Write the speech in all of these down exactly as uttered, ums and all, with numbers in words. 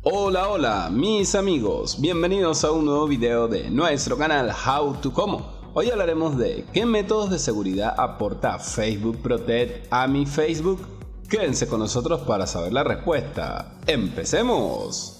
Hola, hola mis amigos, bienvenidos a un nuevo video de nuestro canal How to Como. Hoy hablaremos de qué métodos de seguridad aporta Facebook Protect a mi Facebook. Quédense con nosotros para saber la respuesta. ¡Empecemos!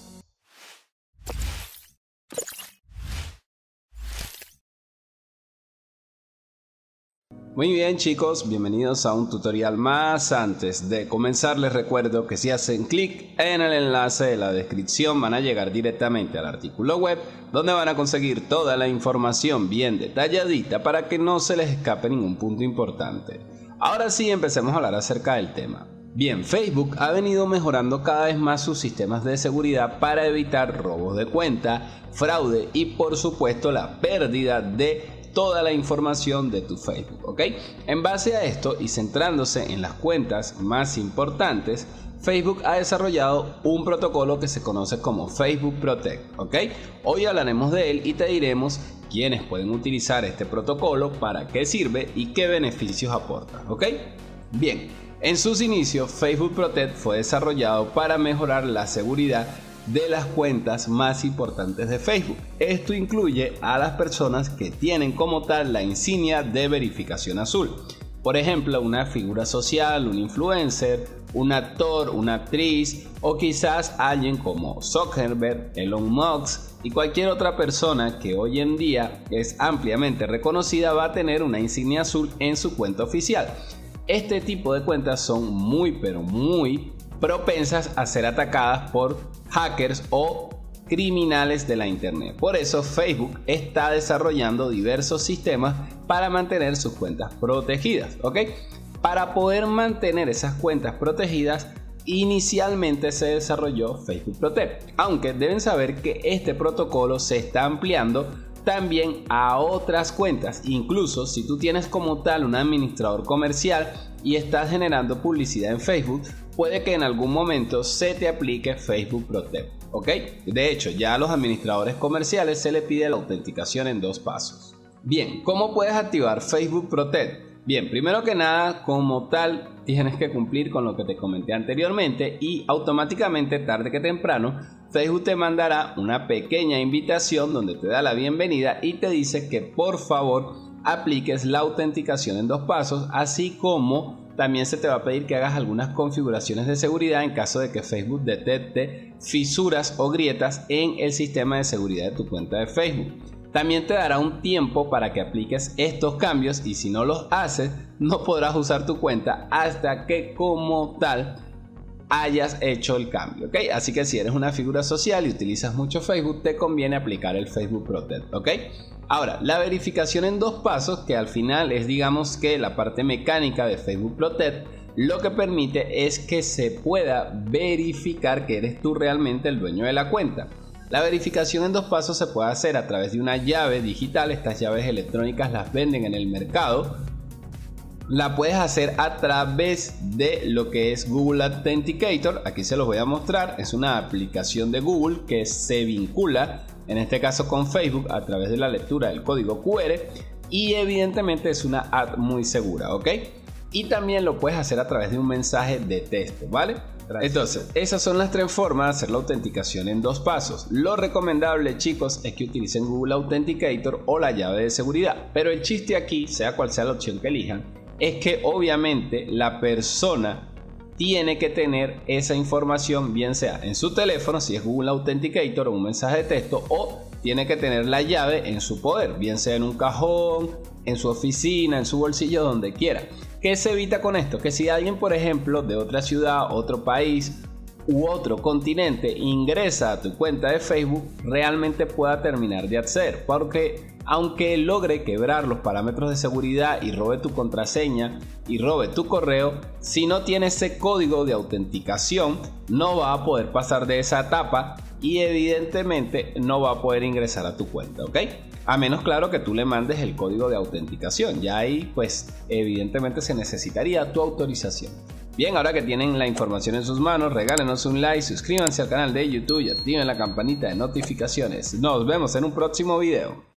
Muy bien chicos, bienvenidos a un tutorial más. Antes de comenzar les recuerdo que si hacen clic en el enlace de la descripción van a llegar directamente al artículo web donde van a conseguir toda la información bien detalladita para que no se les escape ningún punto importante. Ahora sí, empecemos a hablar acerca del tema. Bien, Facebook ha venido mejorando cada vez más sus sistemas de seguridad para evitar robos de cuenta, fraude y por supuesto la pérdida de toda la información de tu Facebook, ¿ok? En base a esto y centrándose en las cuentas más importantes, Facebook ha desarrollado un protocolo que se conoce como Facebook Protect, ¿ok? Hoy hablaremos de él y te diremos quiénes pueden utilizar este protocolo, para qué sirve y qué beneficios aporta, ¿ok? Bien, en sus inicios Facebook Protect fue desarrollado para mejorar la seguridad de las cuentas más importantes de Facebook. Esto incluye a las personas que tienen como tal la insignia de verificación azul. Por ejemplo, una figura social, un influencer, un actor, una actriz o quizás alguien como Zuckerberg, Elon Musk y cualquier otra persona que hoy en día es ampliamente reconocida va a tener una insignia azul en su cuenta oficial. Este tipo de cuentas son muy pero muy propensas a ser atacadas por hackers o criminales de la internet. Por eso Facebook está desarrollando diversos sistemas para mantener sus cuentas protegidas, ¿ok? Para poder mantener esas cuentas protegidas, inicialmente se desarrolló Facebook Protect, aunque deben saber que este protocolo se está ampliando también a otras cuentas. Incluso si tú tienes como tal un administrador comercial y estás generando publicidad en Facebook, puede que en algún momento se te aplique Facebook Protect, ¿ok? De hecho, ya a los administradores comerciales se les pide la autenticación en dos pasos. Bien, ¿cómo puedes activar Facebook Protect? Bien, primero que nada, como tal, tienes que cumplir con lo que te comenté anteriormente y automáticamente, tarde que temprano, Facebook te mandará una pequeña invitación donde te da la bienvenida y te dice que por favor apliques la autenticación en dos pasos, así como también se te va a pedir que hagas algunas configuraciones de seguridad en caso de que Facebook detecte fisuras o grietas en el sistema de seguridad de tu cuenta de Facebook. También te dará un tiempo para que apliques estos cambios y si no los haces no podrás usar tu cuenta hasta que como tal hayas hecho el cambio, ¿ok? Así que si eres una figura social y utilizas mucho Facebook, te conviene aplicar el Facebook Protect, ¿ok? Ahora, la verificación en dos pasos, que al final es digamos que la parte mecánica de Facebook Protect, lo que permite es que se pueda verificar que eres tú realmente el dueño de la cuenta. La verificación en dos pasos se puede hacer a través de una llave digital. Estas llaves electrónicas las venden en el mercado. La puedes hacer a través de lo que es Google Authenticator. Aquí se los voy a mostrar. Es una aplicación de Google que se vincula, en este caso con Facebook, a través de la lectura del código cu erre. Y evidentemente es una app muy segura, ¿ok? Y también lo puedes hacer a través de un mensaje de texto, ¿vale? Entonces, esas son las tres formas de hacer la autenticación en dos pasos. Lo recomendable, chicos, es que utilicen Google Authenticator o la llave de seguridad. Pero el chiste aquí, sea cual sea la opción que elijan, es que obviamente la persona tiene que tener esa información, bien sea en su teléfono, si es Google Authenticator o un mensaje de texto, o tiene que tener la llave en su poder, bien sea en un cajón, en su oficina, en su bolsillo, donde quiera. ¿Qué se evita con esto? Que si alguien, por ejemplo, de otra ciudad, otro país u otro continente ingresa a tu cuenta de Facebook, realmente pueda terminar de acceder, porque aunque logre quebrar los parámetros de seguridad y robe tu contraseña y robe tu correo, si no tiene ese código de autenticación no va a poder pasar de esa etapa y evidentemente no va a poder ingresar a tu cuenta, ¿ok? A menos, claro, que tú le mandes el código de autenticación. Ya ahí pues evidentemente se necesitaría tu autorización. Bien, ahora que tienen la información en sus manos, regálenos un like, suscríbanse al canal de YouTube y activen la campanita de notificaciones. Nos vemos en un próximo video.